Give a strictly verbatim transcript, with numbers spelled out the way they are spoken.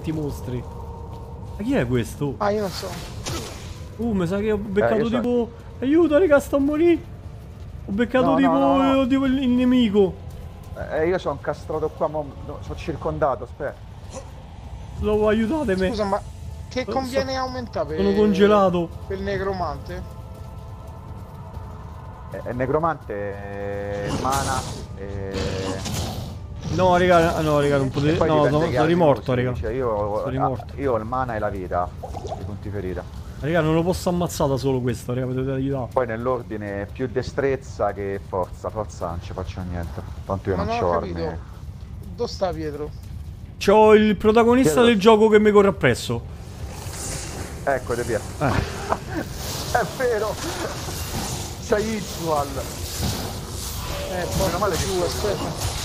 tanti mostri. Ma chi è questo? Ah, io non so. Uh, mi sa che ho beccato Eh, so. tipo... Aiuto, raga, sto a morire. Ho beccato No, tipo... no, no, no. Oddio, il, il nemico. Eh, io sono incastrato qua, mo, no, sono circondato, aspetta. Slow, aiutatemi. Scusa, ma che So- conviene aumentare per... Sono congelato. per il necromante? È, è necromante, è mana, e... No, raga, no, raga, non e potete... poi No, dipende sono, che sono armi rimorto, usi, raga. cioè io, Sono rimorto. ah, io ho il mana e la vita, i punti ferita. Raga, non lo posso ammazzare da solo questo, raga, potete aiutare. Poi nell'ordine più destrezza che forza, forza non ci faccio niente, tanto io Ma non non ho c'ho capito. armi. Dove sta Pietro? C'ho il protagonista Pietro. del gioco che mi corre appresso. Ecco, De Pier. Eh. È vero! Sei Ixual! Eh, Meno male porca che giù, aspetta.